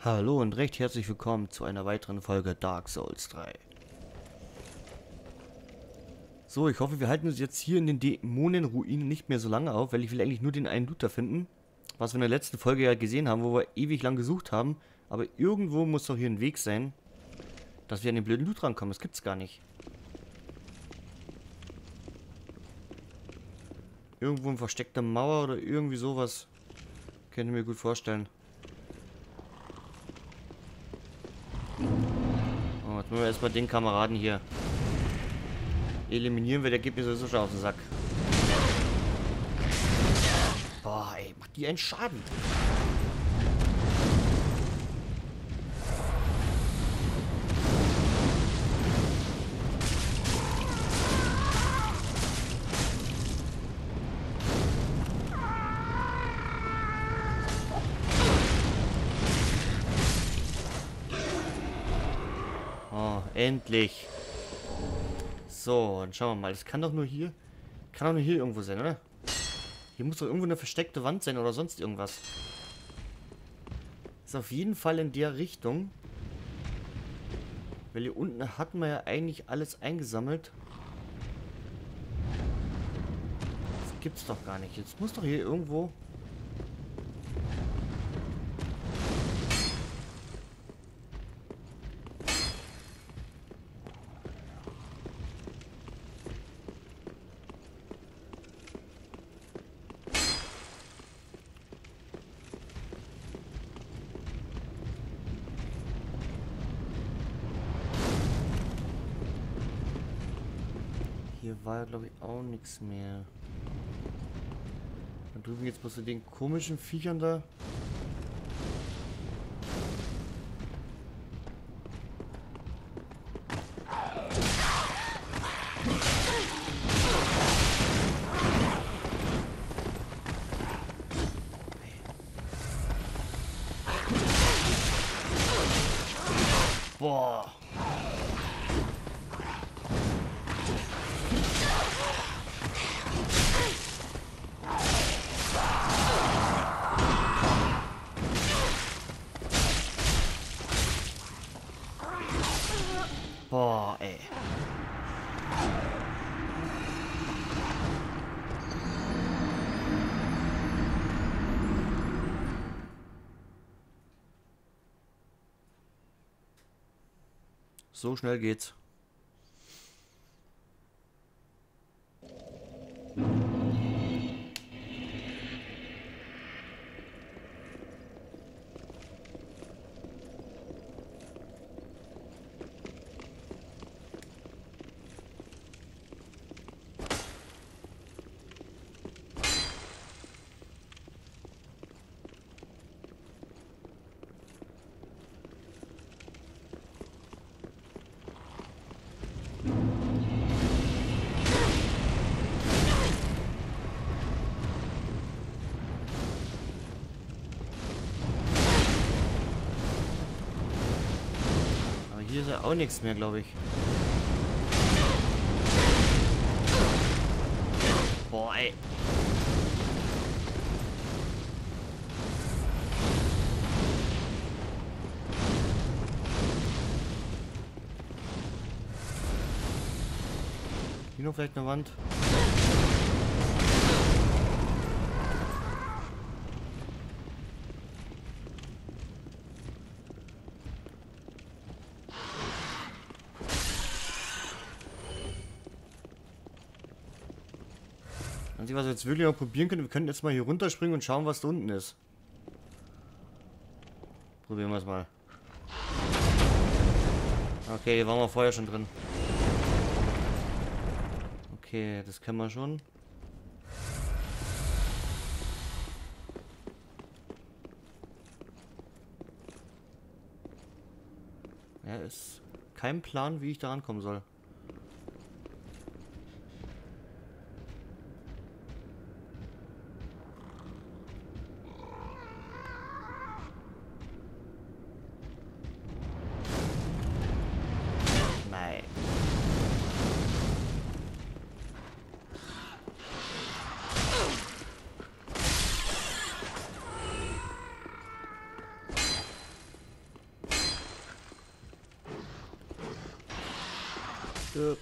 Hallo und recht herzlich willkommen zu einer weiteren Folge Dark Souls 3. So, ich hoffe, wir halten uns jetzt hier in den Dämonenruinen nicht mehr so lange auf, weil ich will eigentlich nur den einen Looter finden. Was wir in der letzten Folge ja gesehen haben, wo wir ewig lang gesucht haben. Aber irgendwo muss doch hier ein Weg sein, dass wir an den blöden Loot rankommen. Das gibt's gar nicht. Irgendwo eine versteckte Mauer oder irgendwie sowas. Könnte ich mir gut vorstellen. Oh, jetzt müssen wir erstmal den Kameraden hier eliminieren, weil der geht mir sowieso schon auf den Sack. Boah, ey, macht die einen Schaden. Oh, endlich. So, dann schauen wir mal. Das kann doch nur hier. Kann doch nur hier irgendwo sein, oder? Hier muss doch irgendwo eine versteckte Wand sein oder sonst irgendwas. Ist auf jeden Fall in der Richtung. Weil hier unten hatten wir ja eigentlich alles eingesammelt. Das gibt's doch gar nicht. Jetzt muss doch hier irgendwo... Hier war ja, glaube ich, auch nichts mehr. Da drüben jetzt bloß zu den komischen Viechern da. Boah. Boah, ey. So schnell geht's. Hier ist ja auch nichts mehr, glaube ich. Boah, ey. Hier noch vielleicht eine Wand. Was wir jetzt wirklich mal probieren können, wir können jetzt mal hier runterspringen und schauen, was da unten ist. Probieren wir es mal. Okay, hier waren wir vorher schon drin. Okay, das können wir schon. Ja, ist kein Plan, wie ich da rankommen soll. Stirb.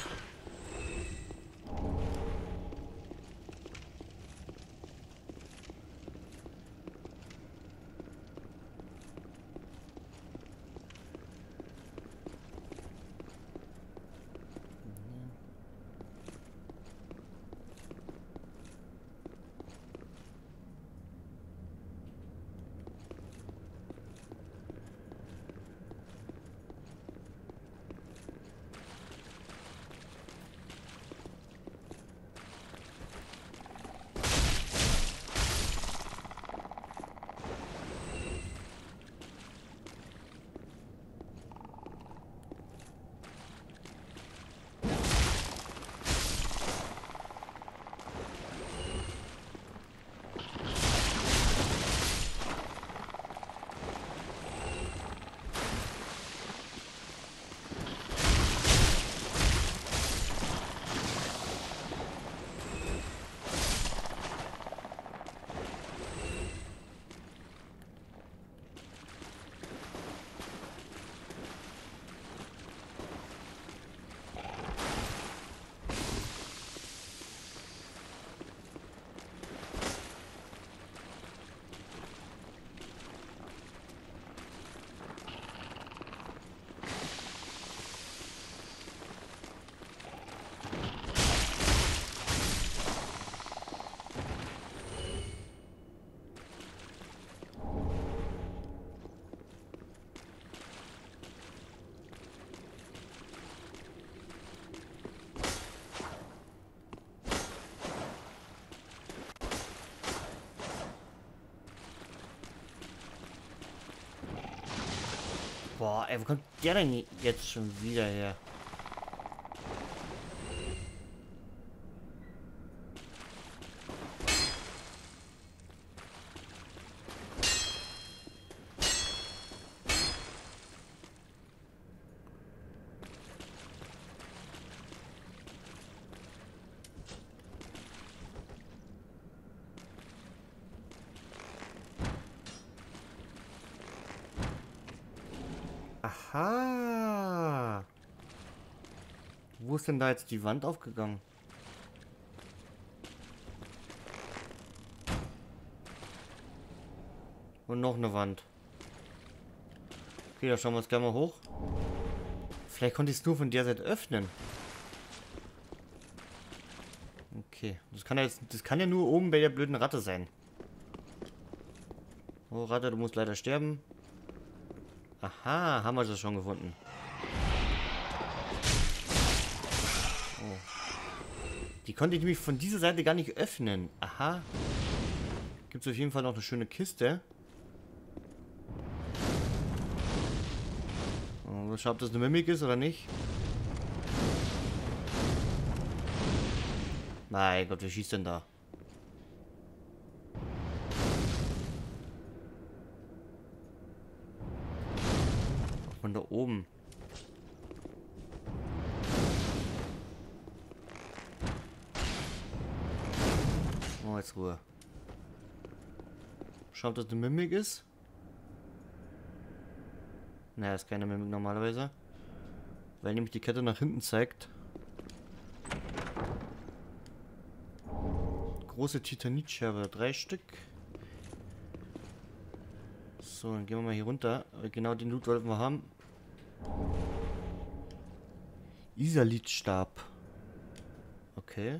Boah, ey, wo kommt der denn jetzt schon wieder her? Aha. Wo ist denn da jetzt die Wand aufgegangen? Und noch eine Wand. Okay, da schauen wir uns gerne mal hoch. Vielleicht konnte ich es nur von der Seite öffnen. Okay, das kann ja nur oben bei der blöden Ratte sein. Oh, Ratte, du musst leider sterben. Aha, haben wir das schon gefunden. Oh. Die konnte ich nämlich von dieser Seite gar nicht öffnen. Aha. Gibt es auf jeden Fall noch eine schöne Kiste. Oh, schau, ob das eine Mimik ist oder nicht. Mein Gott, wer schießt denn da? Von da oben. Oh, jetzt Ruhe. Schau, ob das eine Mimik ist. Naja, ist keine Mimik normalerweise. Weil nämlich die Kette nach hinten zeigt. Große Titanitscherbe, 3 Stück. So, dann gehen wir mal hier runter. Genau den Loot wollten wir haben. Isalitstab. Okay.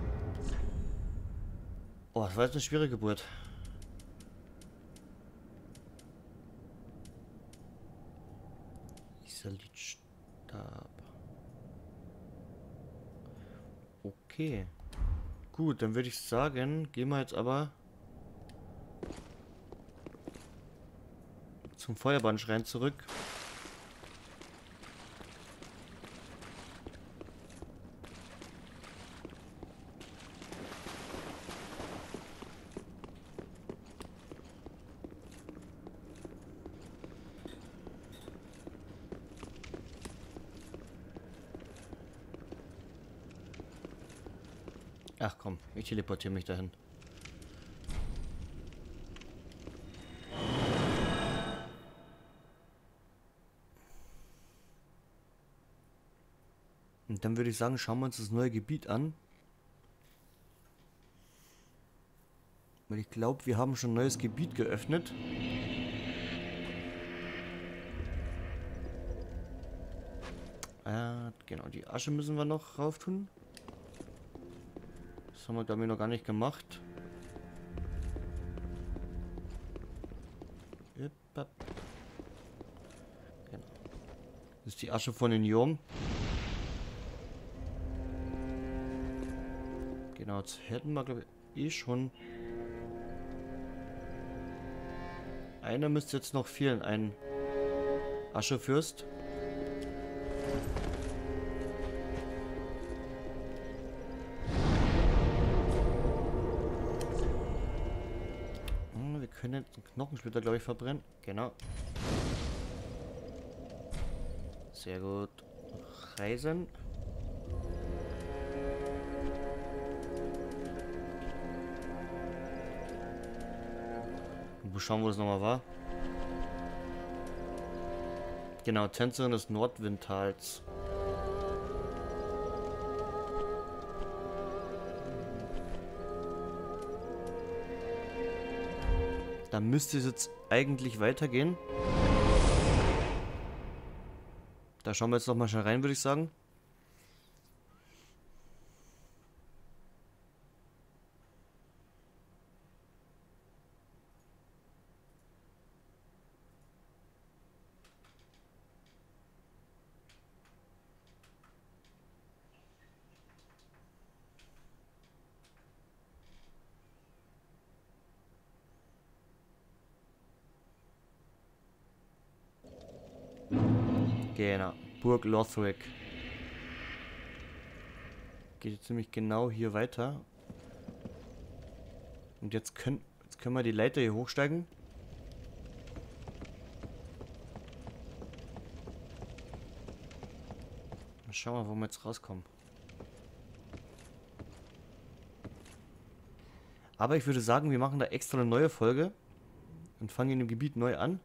Oh, das war jetzt eine schwere Geburt. Isalitstab. Okay. Gut, dann würde ich sagen, gehen wir jetzt aber zum Feuerbahnschrein zurück. Ach komm, ich teleportiere mich dahin. Und dann würde ich sagen, schauen wir uns das neue Gebiet an. Weil ich glaube, wir haben schon ein neues Gebiet geöffnet. Genau, die Asche müssen wir noch rauf tun. Das haben wir, glaube ich, noch gar nicht gemacht. Genau. Das ist die Asche von den Jungen. Genau, jetzt hätten wir, glaube ich, eh schon. Einer müsste jetzt noch fehlen, ein Aschefürst. Wir können jetzt einen Knochensplitter, glaube ich, verbrennen. Genau. Sehr gut. Reisen. Wo schauen, wo das nochmal war. Genau, Tänzerin des Nordwindtals. Da müsste es jetzt eigentlich weitergehen. Da schauen wir jetzt nochmal schnell rein, würde ich sagen. Genau, Burg Lothric. Geht jetzt nämlich genau hier weiter. Und jetzt können wir die Leiter hier hochsteigen. Mal schauen wir, wo wir jetzt rauskommen. Aber ich würde sagen, wir machen da extra eine neue Folge und fangen in dem Gebiet neu an.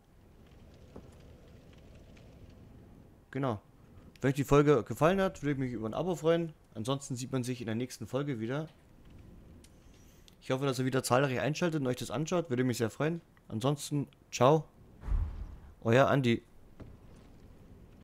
Genau. Wenn euch die Folge gefallen hat, würde ich mich über ein Abo freuen. Ansonsten sieht man sich in der nächsten Folge wieder. Ich hoffe, dass ihr wieder zahlreich einschaltet und euch das anschaut. Würde mich sehr freuen. Ansonsten, ciao. Euer Andi.